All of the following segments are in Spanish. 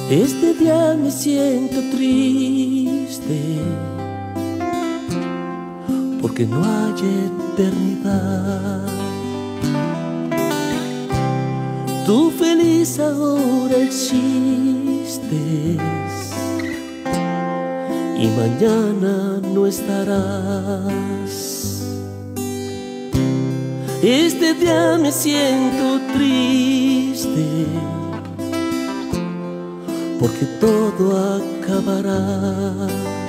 Este día me siento triste porque no hay eternidad. Tú feliz ahora existes y mañana no estarás. Este día me siento triste porque todo acabará.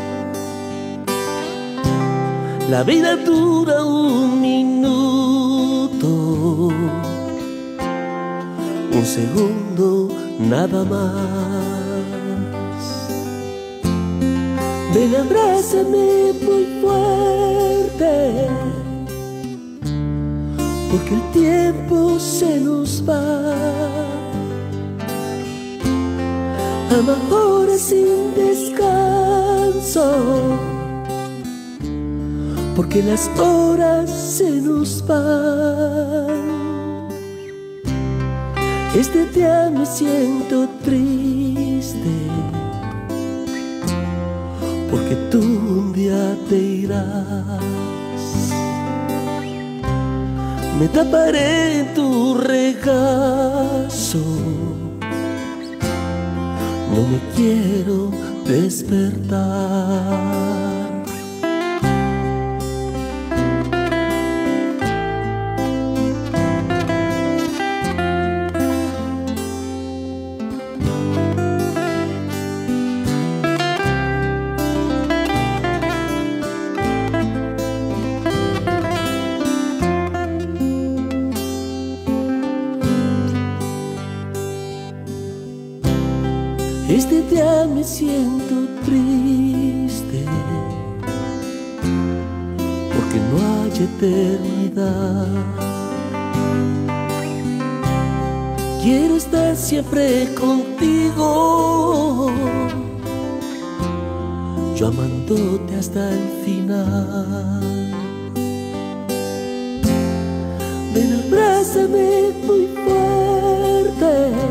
La vida dura un minuto, un segundo nada más. Ven, abrázame muy fuerte, porque el tiempo se nos va. Ama ahora sin descanso, porque las horas se nos van. Este día me siento triste, porque tú un día te irás. Me taparé en tu regazo, no me quiero despertar. Este día me siento triste porque no hay eternidad. Quiero estar siempre contigo, yo amándote hasta el final. Ven, abrázame muy fuerte,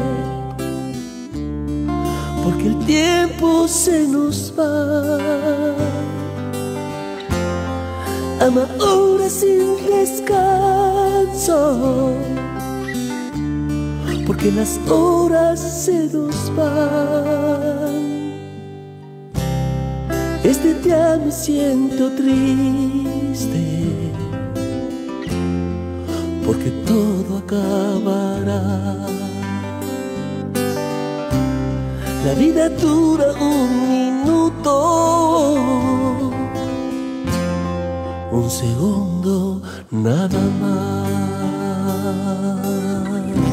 porque el tiempo se nos va. Ama ahora sin descanso, porque las horas se nos van. Este día me siento triste, porque todo acabará. La vida dura un minuto, un segundo nada más.